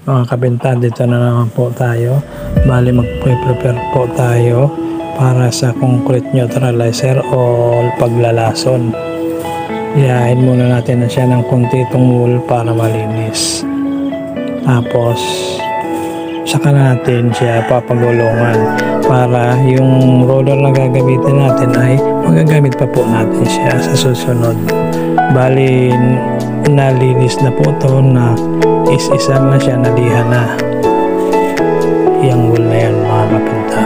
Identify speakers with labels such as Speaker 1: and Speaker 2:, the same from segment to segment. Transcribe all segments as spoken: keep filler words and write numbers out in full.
Speaker 1: Mga kabinta, dito na naman po tayo. Bali mag-prepare po tayo para sa concrete neutralizer o paglalason. Iyahin muna natin na siya ng konti itong wool para malinis. Tapos saka natin siya papagulungan para yung roller na gagamitin natin ay magagamit pa po natin siya sa susunod. Bali nalinis na po ito, na is-isan na siya, nalihan na yung wool na yan mga kapinta.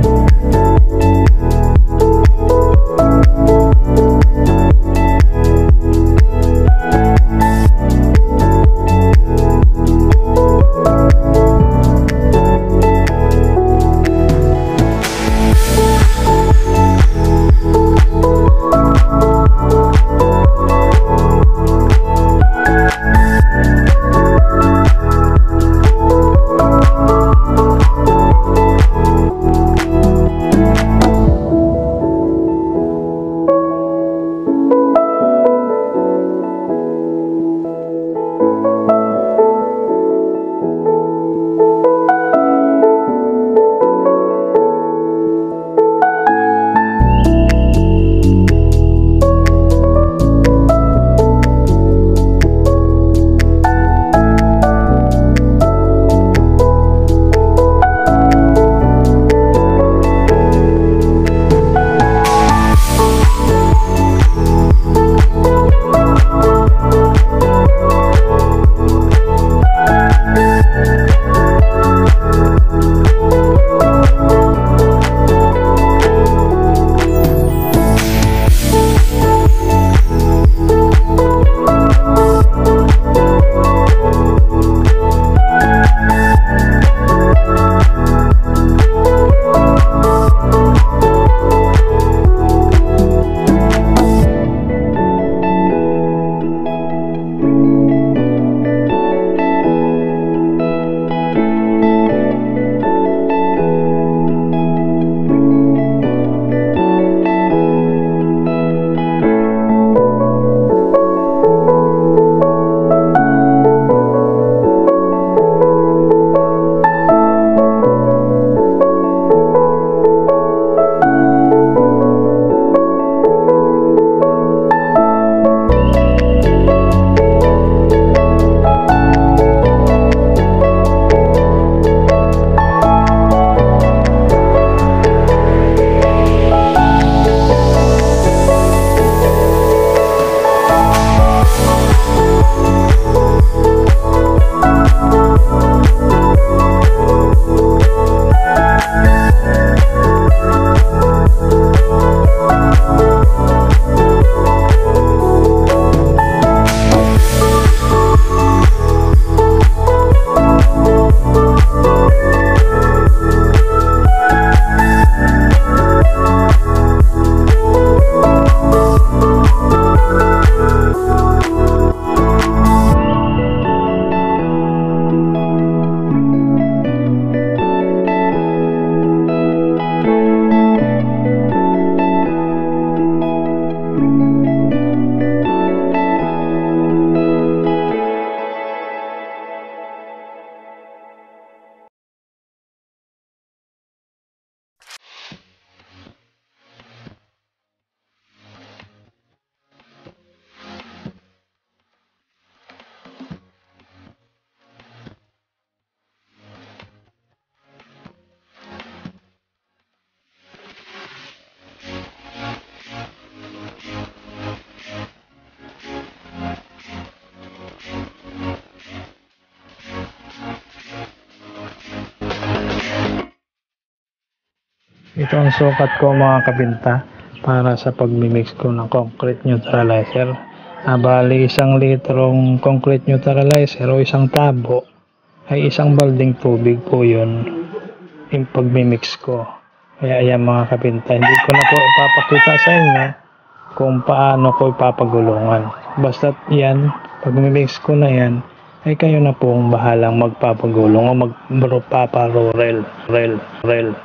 Speaker 1: Ito ang sukat ko mga kabinta para sa pagmimix ko ng concrete neutralizer. Ah, bali isang litrong concrete neutralizer o isang tabo ay isang balding tubig po yun yung pagmimix ko. Kaya ayan mga kabinta, hindi ko na po ipapakita sa inyo kung paano ko ipapagulungan. Basta yan, pagmimix ko na yan, ay kayo na pong bahalang magpapagulong o magpaparorel rel rel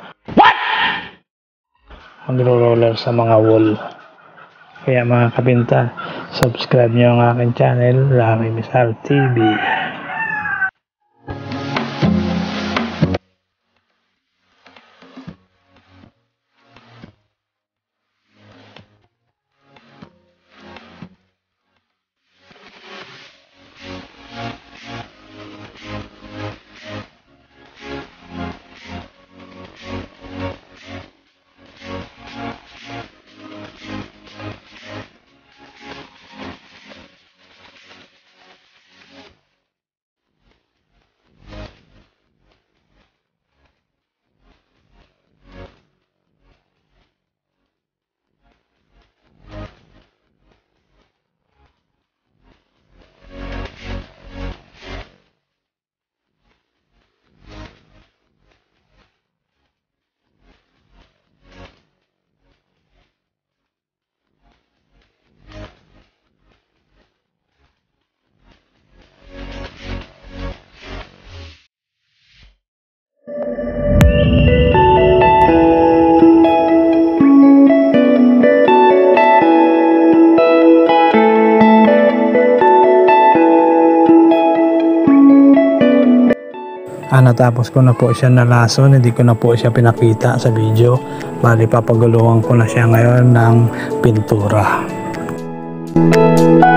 Speaker 1: magro-roller sa mga wool. Kaya mga kabinta, subscribe nyo ang aking channel, Larry Misal T V. Ah, natapos ko na po siya nalason, hindi ko na po siya pinakita sa video. Bali papaguluhan ko na siya ngayon ng pintura.